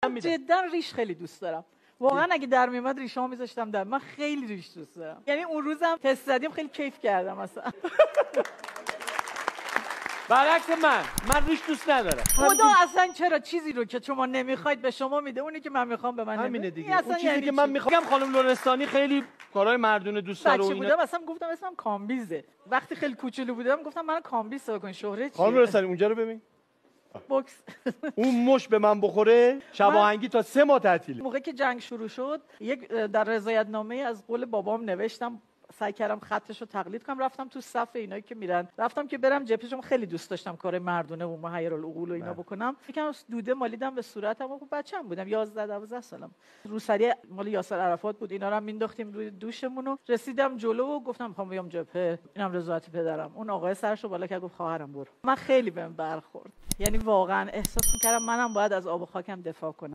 جدا ریش خیلی دوست دارم. واقعا اگه در میومد ریشامو میذاشتم در. من خیلی ریش دوست دارم. یعنی اون روزم تست زدیم خیلی کیف کردم اصلا. برعکس من ریش دوست ندارم. خدا اصلا چرا چیزی رو که شما نمیخواید به شما میده، اونی که من میخوام به من نمیده. همینه دیگه. اون چیزی که من میخوام خانم لرستانی خیلی کارهای مردونه دوست داره. بچه بودم اصلا گفتم اسمم کامبیزه. وقتی خیلی کوچولو بودم گفتم من کامبیز بکن. شهره چیه؟ خانم لرستانی اونجا رو ببین. بوکس. اون مش به من بخوره شب آهنگی تا 3 ماه تعطیله. موقعی که جنگ شروع شد یک در رضایتنامه از قول بابام نوشتم، سعی کردم خطش رو تقلید کنم، رفتم تو صف اینایی که میرن، رفتم که برم جبهه، چون خیلی دوست داشتم کار مردونه و مهیرالعقول و اینا بکنم. یکم دوده مالیدم به صورتم و بچه‌م بودم 11 12 سالم. روسری مال یاسر عرفات بود، اینا رو هم مینداختیم روی دوشمون و رسیدم جلو و گفتم میخوام بیام جبهه، اینم رضایت پدرم. اون آقای سرشو بالا کرد گفت خواهرم برو. من خیلی بهم برخورد، یعنی واقعا احساس می‌کردم منم باید از آب و خاکم دفاع کنم.